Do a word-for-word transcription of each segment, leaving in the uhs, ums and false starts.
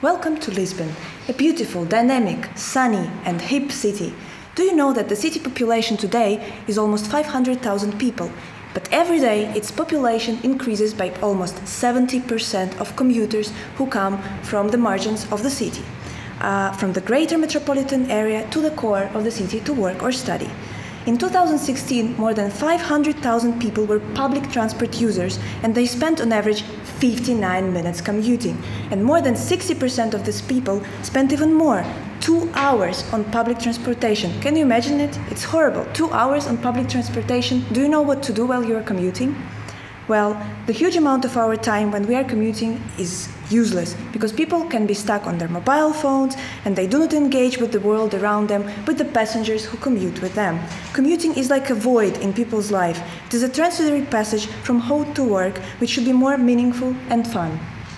Welcome to Lisbon, a beautiful, dynamic, sunny and hip city. Do you know that the city population today is almost five hundred thousand people, but every day its population increases by almost seventy percent of commuters who come from the margins of the city, uh, from the greater metropolitan area to the core of the city to work or study. In two thousand sixteen, more than five hundred thousand people were public transport users, and they spent on average fifty-nine minutes commuting. And more than sixty percent of these people spent even more, two hours on public transportation. Can you imagine it? It's horrible. Two hours on public transportation. Do you know what to do while you are commuting? Well, the huge amount of our time when we are commuting is useless, because people can be stuck on their mobile phones and they do not engage with the world around them, with the passengers who commute with them. Commuting is like a void in people's life. It is a transitory passage from home to work, which should be more meaningful and fun.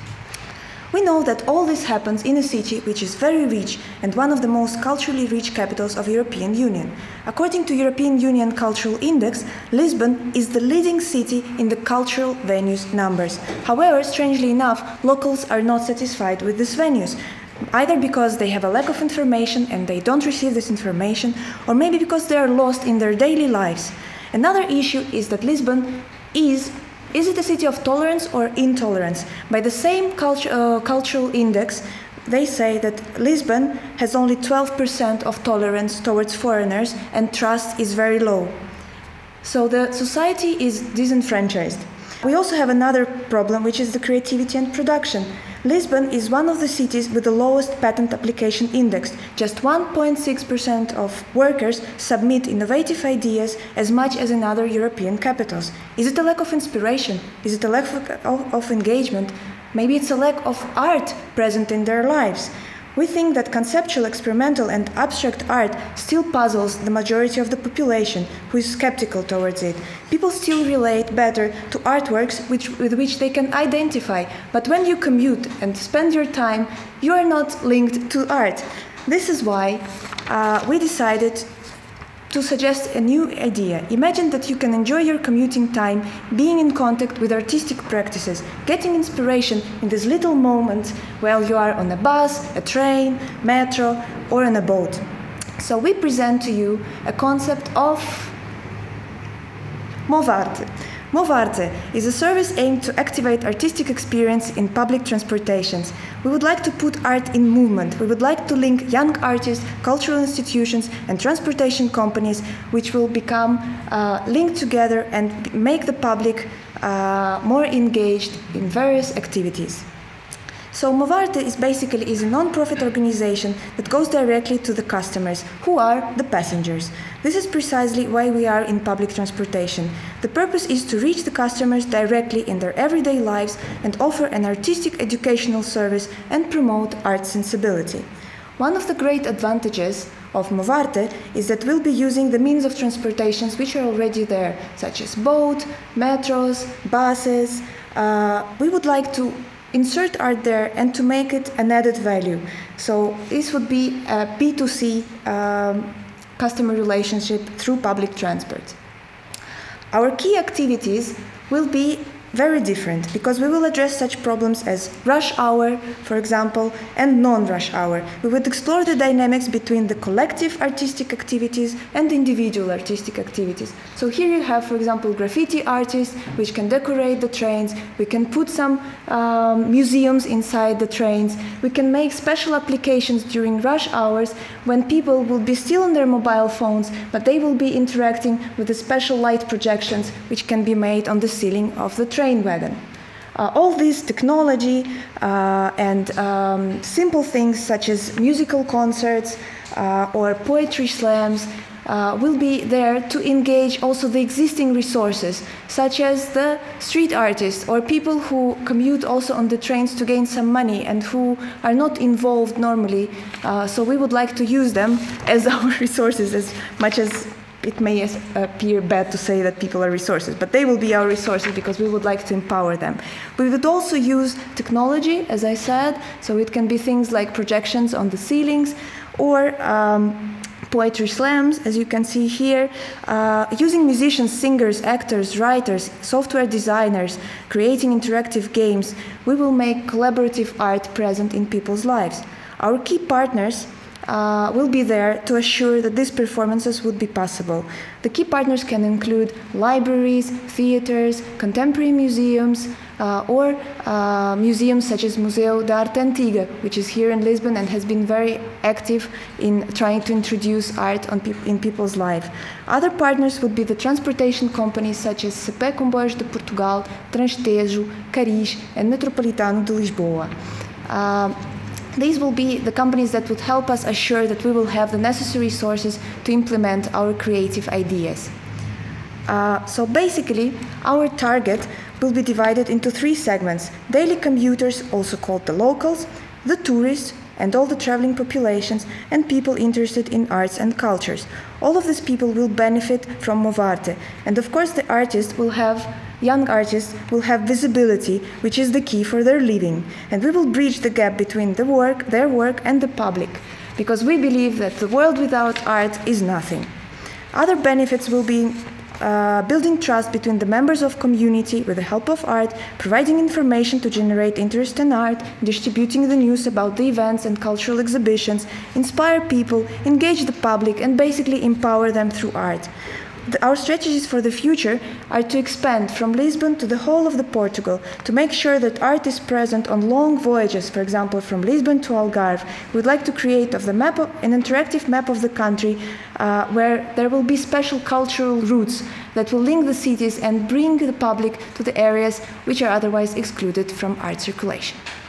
We know that all this happens in a city which is very rich and one of the most culturally rich capitals of the European Union. According to European Union Cultural Index, Lisbon is the leading city in the cultural venues numbers. However, strangely enough, locals are not satisfied with these venues, either because they have a lack of information and they don't receive this information, or maybe because they are lost in their daily lives. Another issue is that Lisbon is Is it a city of tolerance or intolerance? By the same cultu uh, cultural index, they say that Lisbon has only twelve percent of tolerance towards foreigners and trust is very low. So the society is disenfranchised. We also have another problem, which is the creativity and production. Lisbon is one of the cities with the lowest patent application index. Just one point six percent of workers submit innovative ideas, as much as in other European capitals. Is it a lack of inspiration? Is it a lack of, of engagement? Maybe it's a lack of art present in their lives. We think that conceptual, experimental and abstract art still puzzles the majority of the population, who is skeptical towards it. People still relate better to artworks which, with which they can identify, but when you commute and spend your time, you are not linked to art. This is why uh, we decided to suggest a new idea. Imagine that you can enjoy your commuting time being in contact with artistic practices, getting inspiration in these little moments while you are on a bus, a train, metro, or on a boat. So we present to you a concept of Movarte. Movarte is a service aimed to activate artistic experience in public transportations. We would like to put art in movement. We would like to link young artists, cultural institutions and transportation companies, which will become uh, linked together and make the public uh, more engaged in various activities. So Movarte is basically is a non-profit organization that goes directly to the customers, who are the passengers. This is precisely why we are in public transportation. The purpose is to reach the customers directly in their everyday lives and offer an artistic educational service and promote art sensibility. One of the great advantages of Movarte is that we'll be using the means of transportations which are already there, such as boat, metros, buses. Uh, we would like to insert art there and to make it an added value. So this would be a B two C um, customer relationship through public transport. Our key activities will be very different, because we will address such problems as rush hour, for example, and non-rush hour. We would explore the dynamics between the collective artistic activities and individual artistic activities. So here you have, for example, graffiti artists, which can decorate the trains. We can put some um, museums inside the trains. We can make special applications during rush hours when people will be still on their mobile phones, but they will be interacting with the special light projections which can be made on the ceiling of the train wagon. Uh, all this technology uh, and um, simple things such as musical concerts uh, or poetry slams uh, will be there to engage also the existing resources, such as the street artists or people who commute also on the trains to gain some money and who are not involved normally. Uh, so we would like to use them as our resources, as much as it may appear bad to say that people are resources, but they will be our resources because we would like to empower them. We would also use technology, as I said, so it can be things like projections on the ceilings or um, poetry slams, as you can see here, uh, using musicians, singers, actors, writers, software designers, creating interactive games, we will make collaborative art present in people's lives. Our key partners Uh, will be there to assure that these performances would be possible. The key partners can include libraries, theaters, contemporary museums, uh, or uh, museums such as Museu da Arte Antiga, which is here in Lisbon and has been very active in trying to introduce art on pe in people's life. Other partners would be the transportation companies such as C P Comboios de Portugal, Transtejo, Cariz, and Metropolitano de Lisboa. Uh, These will be the companies that would help us assure that we will have the necessary resources to implement our creative ideas. Uh, so basically, our target will be divided into three segments: daily commuters, also called the locals, the tourists, and all the traveling populations, and people interested in arts and cultures. All of these people will benefit from Movarte, and of course the artists will have young artists will have visibility, which is the key for their living. And we will bridge the gap between the work, their work and the public, because we believe that the world without art is nothing. Other benefits will be uh, building trust between the members of community with the help of art, providing information to generate interest in art, distributing the news about the events and cultural exhibitions, inspire people, engage the public, and basically empower them through art. The, our strategies for the future are to expand from Lisbon to the whole of the Portugal, to make sure that art is present on long voyages, for example, from Lisbon to Algarve. We'd like to create of the map of, an interactive map of the country uh, where there will be special cultural routes that will link the cities and bring the public to the areas which are otherwise excluded from art circulation.